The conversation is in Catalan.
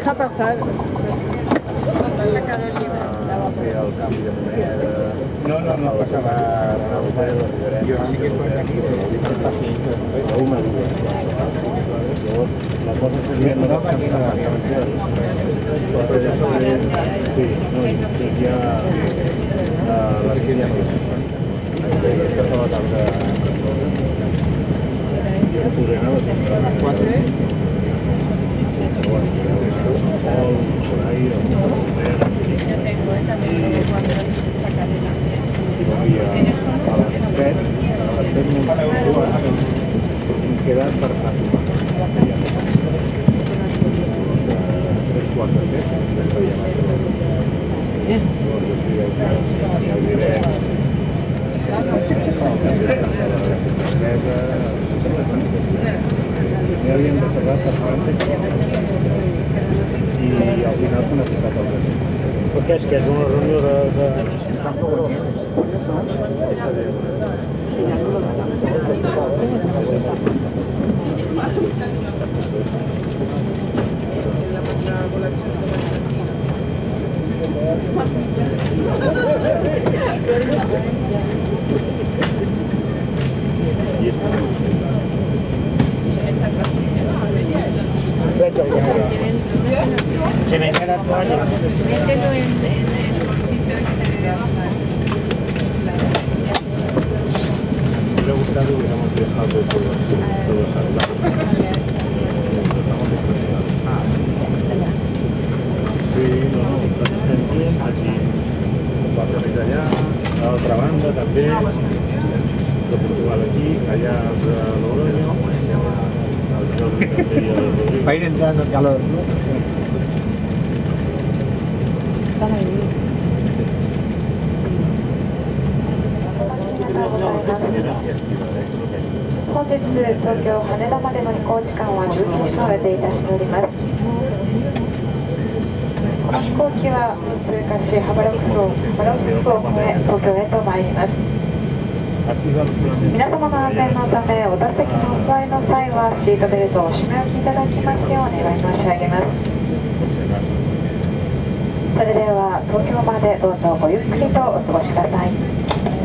deja pasar. Ha sacado el libro. El canvi de moneda... No passa res. Jo sí que estoy aquí, però està així. Una dues. Llavors, la cosa seria no descansar sí, ja la línia no descansa a la tarda podré anar a les 4 Ya tengo, también cuando sacaré la a les 7 em queda per fàcil 3 quarts de 7 ja havien reservat per França i al final s'han aplicat el rest. Perquè és que és una reunió de... Se me queda toalla. Mételo en el bolsito este de abajo. Me hubiera gustado que hubiéramos dejado todos salvar. Estamos impresionados. Sí, no, estem aquí. 4 més allà, a l'altra banda també, de Portugal aquí, allà els de Logroño, el Jordi també i el Rodrigo. Va ir entrando el calor, ¿no? Están ahí.本日東京羽田までの飛行時間は12時までいたしております。この飛行機は通過しハバロフスを越え東京へと参ります。皆様の安全のためお座席のお座りの際はシートベルトをお締め置きいただきますようお願い申し上げます。それでは東京までどうぞごゆっくりとお過ごしください。